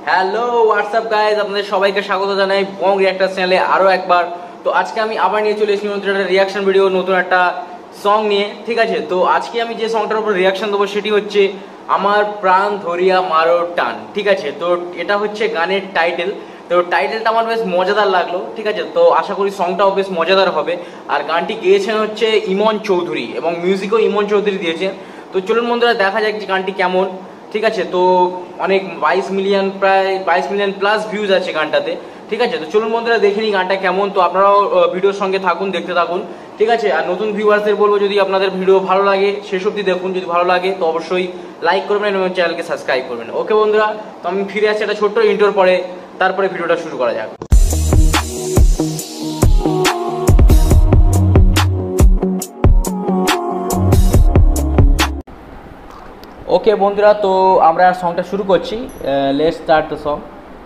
Hello WhatsApp guys, আপনাদের সবাইকে স্বাগত জানাই বং রিঅ্যাক্টার চ্যানেলে আরও একবার। তো আজকে আমি আবার নিয়ে চলে এসেছি নতুন একটা রিয়াকশন ভিডিও, নতুন একটা সং নিয়ে। ঠিক আছে, তো আজকে আমি যে সংটার উপর রিয়াকশন দেবো সেটি হচ্ছে আমার প্রাণ ধরিয়া মারো টান। ঠিক আছে, তো এটা হচ্ছে গানের টাইটেল। তো টাইটেলটা আমার বেশ মজাদার লাগলো। ঠিক আছে, তো আশা করি সংটাও বেশ মজাদার হবে। আর গানটি গেয়েছেন হচ্ছে ইমন চৌধুরী এবং মিউজিকও ইমন চৌধুরী দিয়েছেন। তো চলুন বন্ধুরা দেখা যাক যে গানটি কেমন। ঠিক আছে, তো অনেক 22 মিলিয়ন, প্রায় 22 মিলিয়ন প্লাস ভিউজ আছে গানটাতে। ঠিক আছে, তো চলুন বন্ধুরা দেখে নিই গানটা কেমন। তো আপনারাও ভিডিওর সঙ্গে থাকুন, দেখতে থাকুন। ঠিক আছে, আর নতুন ভিউয়ার্সদের বলবো যদি আপনাদের ভিডিও ভালো লাগে শেষ অবধি দেখুন। যদি ভালো লাগে তো অবশ্যই লাইক করবেন এবং চ্যানেলকে সাবস্ক্রাইব করবেন। ওকে বন্ধুরা, তো আমি ফিরে আসছি একটা ছোট্ট ইন্ট্রোর পরে, তারপরে ভিডিওটা শুরু করা যাক। ওকে বন্ধুরা, তো আমরা সংটা শুরু করছি। Let's start the song.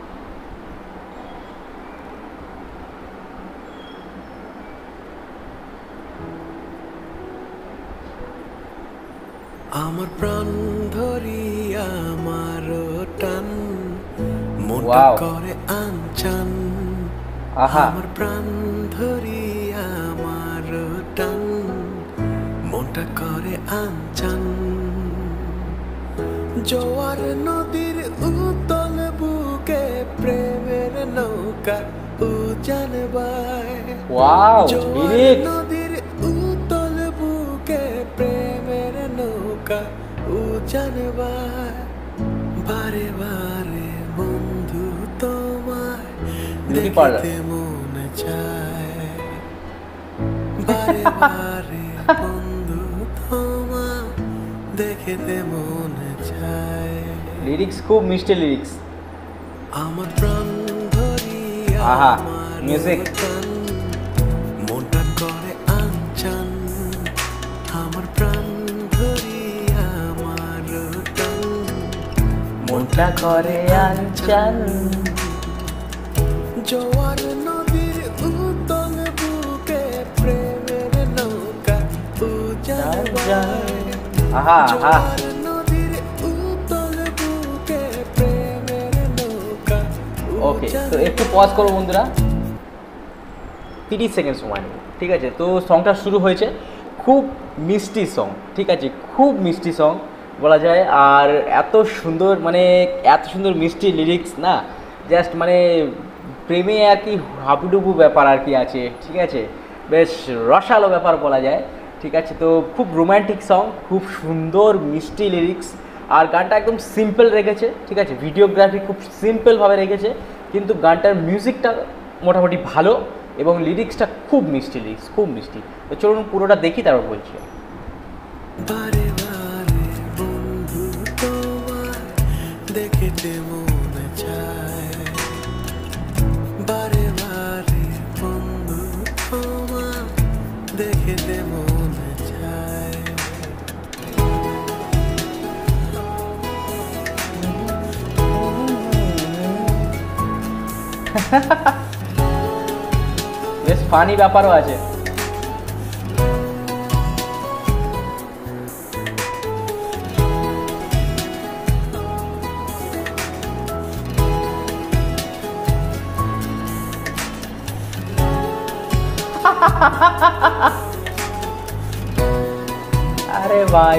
আমার প্রাণ ধরিয়া আমার টান, মনটা করে আনচান। আমার প্রাণ ধরিয়া আমার টান, মনটা করে আনচান। জোয়ার নদীর উতল বুকে প্রেমের নৌকা উজান বায়। জোয়ার নদীর উতল বুকে প্রেমের নৌকা উজান বায়। বারে বারে বন্ধু তোমায় দেখতে মনে চায়। বারে বারে বন্ধু তোমায় দেখতে মনে চায়। লিরিক্স খুব মিষ্টি লিরিক্স। আমার প্রাণ ধরিয়া আমার মিউজিক, মনটা করে আনচান। আমার প্রাণ ধরিয়া আমার টান, মনটা করে আনচান। জোয়ার নদীর উতল বুকে প্রেমের নৌকা উজান বায়। জোয়ার নদীর উতল বুকে প্রেমের নৌকা। ওকে, তো একটু পজ করো বন্ধুরা, 30 সেকেন্ড সময় নেব। ঠিক আছে, তো সংটা শুরু হয়েছে। খুব মিষ্টি সং, ঠিক আছে, খুব মিষ্টি সং বলা যায়। আর এত সুন্দর, মানে এত সুন্দর মিষ্টি লিরিক্স না, জাস্ট মানে প্রেমে আর কি হাবুডুবু ব্যাপার আর কি আছে। ঠিক আছে, বেশ রসালো ব্যাপার বলা যায়। ঠিক আছে, তো খুব রোম্যান্টিক সং, খুব সুন্দর মিষ্টি লিরিক্স। আর গানটা একদম সিম্পল রেখেছে। ঠিক আছে, ভিডিওগ্রাফি খুব সিম্পলভাবে রেখেছে, কিন্তু গানটার মিউজিকটা মোটামুটি ভালো এবং লিরিক্সটা খুব মিষ্টি, লিরিক্স খুব মিষ্টি। তো চলুন পুরোটা দেখি, তারপর বলছি। বারে বারে বন্ধু তোমায় দেখতে মনে চায়। বারে বারে বন্ধু তোমায় দেখতে মনে চায়। বেশ ফানি ব্যাপারও আছে। আরে ভাই,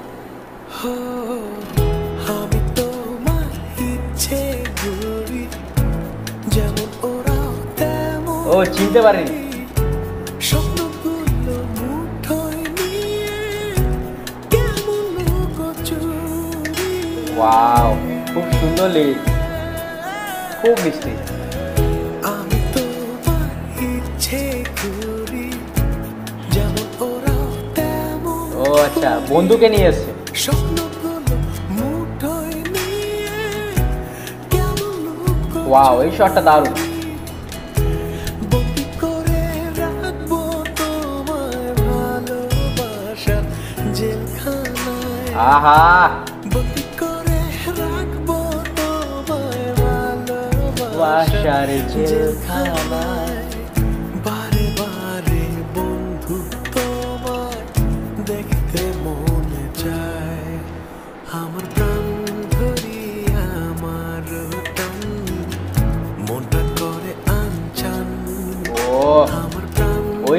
আমি তোমার ইচ্ছে ঘুরি, যেমন ওরাও তেমন। ও চিনতে পারিনি। স্বপ্নগুলো মুঠোয় নিয়ে কেমন লুকোচুরি। ওয়াও, খুব সুন্দর লিরিক্স, খুব মিষ্টি। আমি তোমার ইচ্ছে ঘুরি, যেমন ওরাও তেমন। ও আচ্ছা, বন্ধুকে নিয়ে এসছে। স্বপ্নগুলো মুঠোয় নিয়ে কেমন লুকোচুরি। ওয়াও, এই শটটা দারুণ। বন্দি করে রাখবো তোমায় ভালোবাসার জেলখানায়। আহা, বন্দি করে রাখবো তোমায় ভালোবাসার জেলখানায়। বারে বারে বন্ধু তোমায় দেখতে মনে চায়। আমার প্রাণ ধরিয়া আমার টান,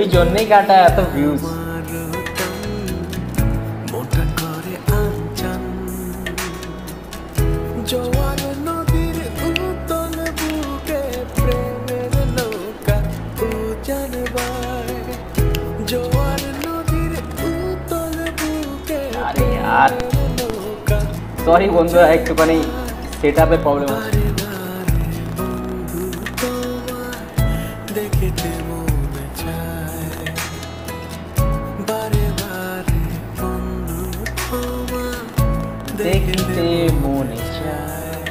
ওই জন্যই গানটা এত ভিউজ। মোটা করে আনচান জোয়ার নদীর উতল বুকে প্রেমের নৌকা উজান বায় জোয়ার নদীর উতল বুকে আরে यार নৌকা সরি বন্ধুরা, একটুখানি সেট আপের প্রবলেম হচ্ছে। বন্ধু তোমায় দেখিতে মনে চায় বারে বারে বন্ধু তোমায় দেখিতে মনে চায়।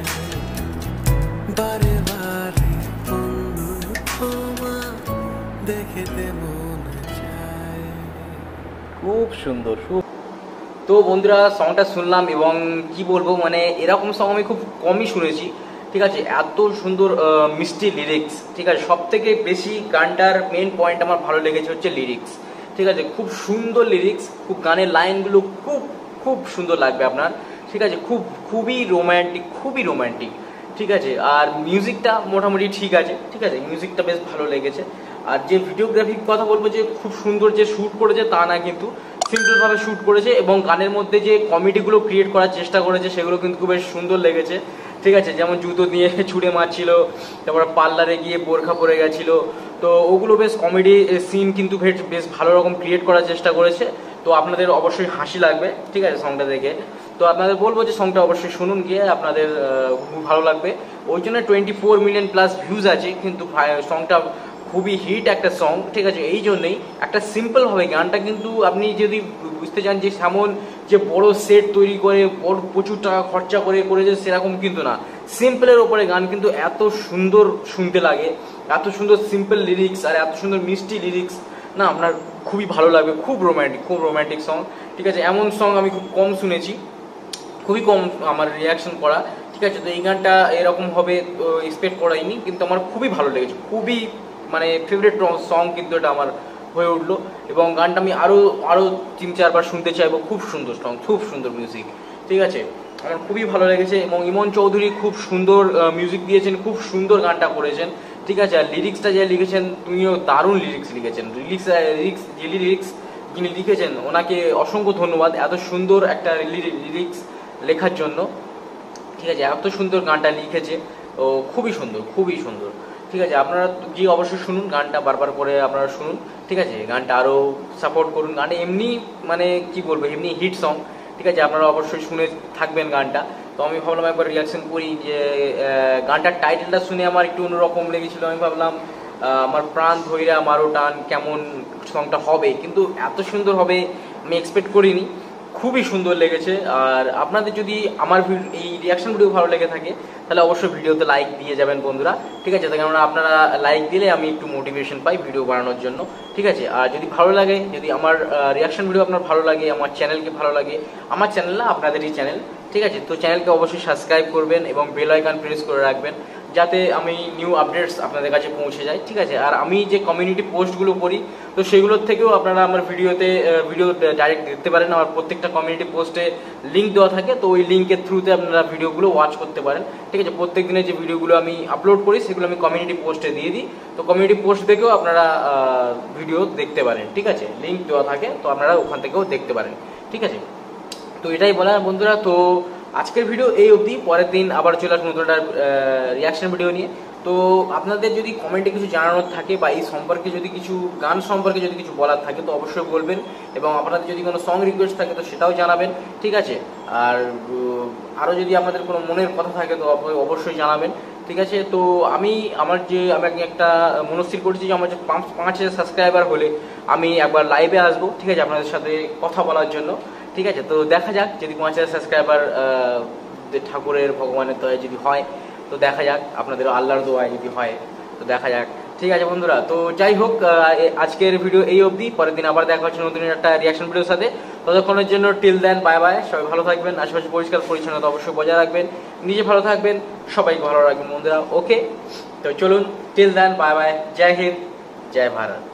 বারে বারে বন্ধু তোমায় দেখিতে মনে চায়। খুব সুন্দর। তো বন্ধুরা সংটা শুনলাম এবং কি বলবো, মানে এরকম সং আমি খুব কমই শুনেছি, ঠিক আছে। এত সুন্দর মিষ্টি লিরিক্স, ঠিক আছে। সব থেকে বেশি গানটার মেন পয়েন্ট আমার ভালো লেগেছে হচ্ছে লিরিক্স, ঠিক আছে। খুব সুন্দর লিরিক্স, খুব গানের লাইনগুলো খুব খুব সুন্দর লাগবে আপনার, ঠিক আছে। খুবই রোম্যান্টিক, ঠিক আছে। আর মিউজিকটা মোটামুটি ঠিক আছে, ঠিক আছে। মিউজিকটা বেশ ভালো লেগেছে। আর যে ভিডিওগ্রাফির কথা বলবো যে খুব সুন্দর যে শ্যুট করেছে তা না, কিন্তু সিম্পলভাবে শ্যুট করেছে এবং গানের মধ্যে যে কমেডিগুলো ক্রিয়েট করার চেষ্টা করেছে সেগুলো কিন্তু বেশ সুন্দর লেগেছে, ঠিক আছে। যেমন জুতো দিয়ে ছুঁড়ে মারছিল, তারপর পার্লারে গিয়ে বোরখা পরে গেছিল, তো ওগুলো বেশ কমেডি সিন কিন্তু বেশ ভালো রকম ক্রিয়েট করার চেষ্টা করেছে। তো আপনাদের অবশ্যই হাসি লাগবে, ঠিক আছে, সংটা দেখে। তো আপনাদের বলবো যে সংটা অবশ্যই শুনুন, গিয়ে আপনাদের খুব ভালো লাগবে। ওই জন্য 24 মিলিয়ন প্লাস ভিউজ আছে, কিন্তু সংটা খুবই হিট একটা সং, ঠিক আছে। এই জন্যই একটা সিম্পল ভাবে গানটা, কিন্তু আপনি যদি বুঝতে চান যে যেমন যে বড় সেট তৈরি করে বড় প্রচুর টাকা খরচা করে করেছে সেরকম কিন্তু না, সিম্পলের ওপরে গান কিন্তু এত সুন্দর শুনতে লাগে, এত সুন্দর সিম্পল লিরিক্স আর এত সুন্দর মিষ্টি লিরিক্স না, আপনার খুবই ভালো লাগবে। খুব রোম্যান্টিক সং, ঠিক আছে। এমন সং আমি খুব কম শুনেছি, খুবই কম আমার রিয়াকশন করা, ঠিক আছে। তো এই গানটা এরকম হবে এক্সপেক্ট করাইনি, কিন্তু আমার খুবই ভালো লেগেছে, খুবই মানে ফেভারিট সং কিন্তু এটা আমার হয়ে উঠলো। এবং গানটা আমি আরও 3-4 বার শুনতে চাইবো। খুব সুন্দর সং, খুব সুন্দর মিউজিক, ঠিক আছে। আমার খুবই ভালো লেগেছে এবং ইমন চৌধুরী খুব সুন্দর মিউজিক দিয়েছেন, খুব সুন্দর গানটা করেছেন, ঠিক আছে। আর লিরিক্সটা যে লিখেছেন, তুমিও দারুণ লিরিক্স লিখেছেন। লিরিক্স যিনি লিখেছেন ওনাকে অসংখ্য ধন্যবাদ, এত সুন্দর একটা লিরিক্স লেখার জন্য, ঠিক আছে। এত সুন্দর গানটা লিখেছে, ও খুবই সুন্দর, ঠিক আছে। আপনারা গিয়ে অবশ্যই শুনুন গানটা, বারবার করে আপনারা শুনুন, ঠিক আছে। গানটা আরও সাপোর্ট করুন। গানটা এমনি মানে কি বলবো, এমনি হিট সং, ঠিক আছে। আপনারা অবশ্যই শুনে থাকবেন গানটা। তো আমি ভাবলাম একবার রিয়াকশন করি, যে গানটার টাইটেলটা শুনে আমার একটু অন্যরকম লেগেছিল। আমি ভাবলাম আমার প্রাণ ধইরা মারো টান, কেমন সংটা হবে, কিন্তু এত সুন্দর হবে আমি এক্সপেক্ট করিনি। খুবই সুন্দর লেগেছে। আর আপনাদের যদি আমার এই রিয়াকশন ভিডিও ভালো লেগে থাকে তাহলে অবশ্যই ভিডিওতে লাইক দিয়ে যাবেন বন্ধুরা, ঠিক আছে। কেননা আপনারা লাইক দিলে আমি একটু মোটিভেশন পাই ভিডিও বানানোর জন্য, ঠিক আছে। আর যদি ভালো লাগে, যদি আমার রিয়াকশন ভিডিও আপনার ভালো লাগে, আমার চ্যানেলকে ভালো লাগে, আমার চ্যানেল না আপনাদেরই চ্যানেল, ঠিক আছে, তো চ্যানেলকে অবশ্যই সাবস্ক্রাইব করবেন এবং বেল আইকন প্রেস করে রাখবেন, যাতে আমি নিউ আপডেটস আপনাদের কাছে পৌঁছে যায়, ঠিক আছে। আর আমি যে কমিউনিটি পোস্টগুলো করি, তো সেগুলোর থেকেও আপনারা আমার ভিডিও ডাইরেক্ট দেখতে পারেন। আমার প্রত্যেকটা কমিউনিটি পোস্টে লিঙ্ক দেওয়া থাকে, তো ওই লিঙ্কের থ্রুতে আপনারা ভিডিওগুলো ওয়াচ করতে পারেন, ঠিক আছে। প্রত্যেক দিনের যে ভিডিওগুলো আমি আপলোড করি সেগুলো আমি কমিউনিটি পোস্টে দিয়ে দিই, তো কমিউনিটি পোস্ট থেকেও আপনারা ভিডিও দেখতে পারেন, ঠিক আছে। লিঙ্ক দেওয়া থাকে, তো আপনারা ওখান থেকেও দেখতে পারেন, ঠিক আছে। তো এটাই বলার বন্ধুরা। তো আজকের ভিডিও এই অবধি, পরের দিন আবার চলে আসবো নতুন একটা রিয়াকশন ভিডিও নিয়ে। তো আপনাদের যদি কমেন্টে কিছু জানানোর থাকে বা এই সম্পর্কে যদি কিছু গান সম্পর্কে যদি কিছু বলার থাকে তো অবশ্যই বলবেন, এবং আপনাদের যদি কোনো সং রিকোয়েস্ট থাকে তো সেটাও জানাবেন, ঠিক আছে। আর আরও যদি আপনাদের কোনো মনের কথা থাকে তো অবশ্যই জানাবেন, ঠিক আছে। তো আমি একটা মনস্থির করেছি যে আমার যে 5,000 সাবস্ক্রাইবার হলে আমি একবার লাইভে আসবো, ঠিক আছে, আপনাদের সাথে কথা বলার জন্য, ঠিক আছে। তো দেখা যাক, যদি 5,000 সাবস্ক্রাইবার ঠাকুরের ভগবানের দয়ায় যদি হয় তো দেখা যাক, আপনাদের আল্লাহর দোয়ায় যদি হয় তো দেখা যাক, ঠিক আছে বন্ধুরা। তো যাই হোক, আজকের ভিডিও এই অবধি, পরের দিন আবার দেখা হচ্ছে নতুন একটা রিয়াকশন ভিডিওর সাথে। ততক্ষণের জন্য টিল দেন, বাই বাই। সবাই ভালো থাকবেন, আশেপাশে পরিষ্কার পরিচ্ছন্নতা অবশ্যই বজায় রাখবেন, নিজে ভালো থাকবেন, সবাইকে ভালো রাখবেন বন্ধুরা, ওকে। তো চলুন, টিল দেন, বাই বাই, জয় হিন্দ, জয় ভারত।